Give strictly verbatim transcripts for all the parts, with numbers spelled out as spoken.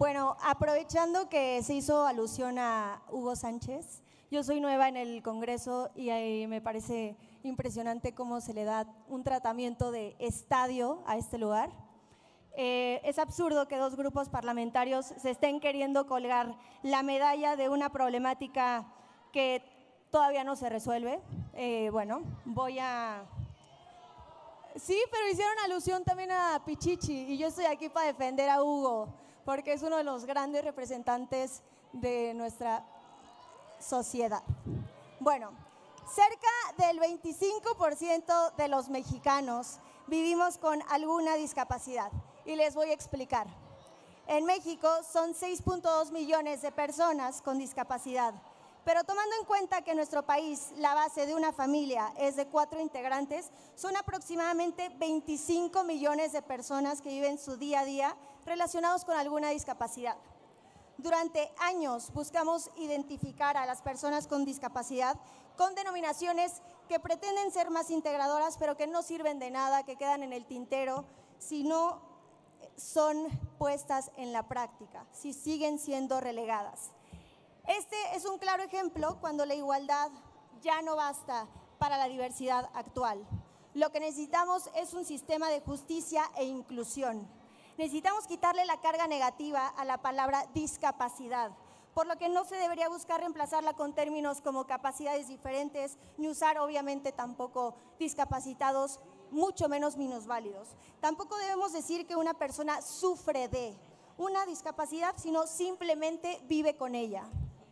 Bueno, aprovechando que se hizo alusión a Hugo Sánchez, yo soy nueva en el Congreso y ahí me parece impresionante cómo se le da un tratamiento de estadio a este lugar. Eh, es absurdo que dos grupos parlamentarios se estén queriendo colgar la medalla de una problemática que todavía no se resuelve. Eh, bueno, voy a… Sí, pero hicieron alusión también a Pichichi y yo estoy aquí para defender a Hugo, porque es uno de los grandes representantes de nuestra sociedad. Bueno, cerca del veinticinco por ciento de los mexicanos vivimos con alguna discapacidad y les voy a explicar. En México son seis punto dos millones de personas con discapacidad, pero tomando en cuenta que en nuestro país la base de una familia es de cuatro integrantes, son aproximadamente veinticinco millones de personas que viven su día a día relacionados con alguna discapacidad. Durante años buscamos identificar a las personas con discapacidad con denominaciones que pretenden ser más integradoras, pero que no sirven de nada, que quedan en el tintero si no son puestas en la práctica, si siguen siendo relegadas. Este es un claro ejemplo cuando la igualdad ya no basta para la diversidad actual. Lo que necesitamos es un sistema de justicia e inclusión. Necesitamos quitarle la carga negativa a la palabra discapacidad, por lo que no se debería buscar reemplazarla con términos como capacidades diferentes, ni usar obviamente tampoco discapacitados, mucho menos minusválidos. Tampoco debemos decir que una persona sufre de una discapacidad, sino simplemente vive con ella.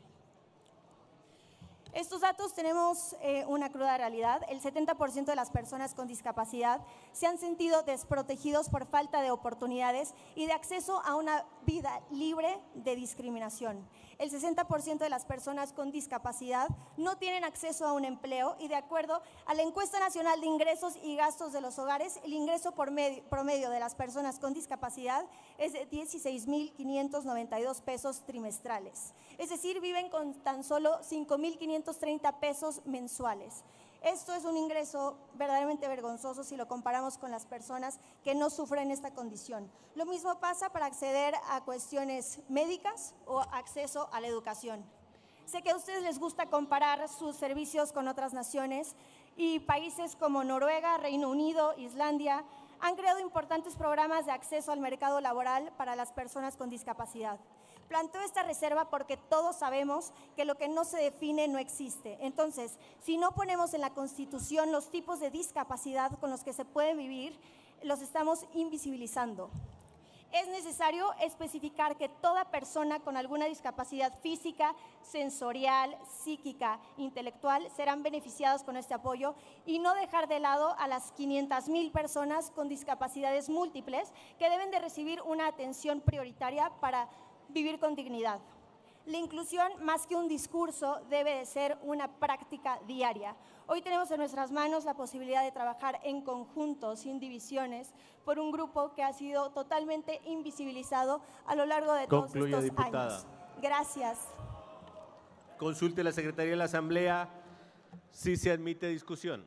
Estos datos tenemos eh, una cruda realidad. El setenta por ciento de las personas con discapacidad se han sentido desprotegidos por falta de oportunidades y de acceso a una vida libre de discriminación. El sesenta por ciento de las personas con discapacidad no tienen acceso a un empleo y de acuerdo a la Encuesta Nacional de Ingresos y Gastos de los Hogares, el ingreso por medio, promedio de las personas con discapacidad es de dieciséis mil quinientos noventa y dos pesos trimestrales. Es decir, viven con tan solo cinco mil quinientos treinta pesos mensuales. Esto es un ingreso verdaderamente vergonzoso si lo comparamos con las personas que no sufren esta condición. Lo mismo pasa para acceder a cuestiones médicas o acceso a la educación. Sé que a ustedes les gusta comparar sus servicios con otras naciones y países como Noruega, Reino Unido, Islandia han creado importantes programas de acceso al mercado laboral para las personas con discapacidad. Planteo esta reserva porque todos sabemos que lo que no se define no existe. Entonces, si no ponemos en la Constitución los tipos de discapacidad con los que se puede vivir, los estamos invisibilizando. Es necesario especificar que toda persona con alguna discapacidad física, sensorial, psíquica, intelectual serán beneficiados con este apoyo y no dejar de lado a las quinientas mil personas con discapacidades múltiples que deben de recibir una atención prioritaria para vivir con dignidad. La inclusión, más que un discurso, debe de ser una práctica diaria. Hoy tenemos en nuestras manos la posibilidad de trabajar en conjunto, sin divisiones, por un grupo que ha sido totalmente invisibilizado a lo largo de todos Concluya, estos diputada. años. Gracias. Consulte la Secretaría de la Asamblea si se admite discusión.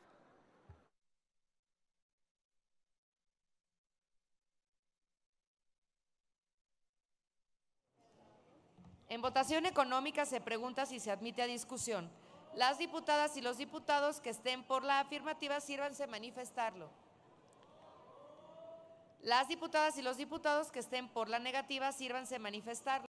En votación económica se pregunta si se admite a discusión. Las diputadas y los diputados que estén por la afirmativa sírvanse manifestarlo. Las diputadas y los diputados que estén por la negativa sírvanse manifestarlo.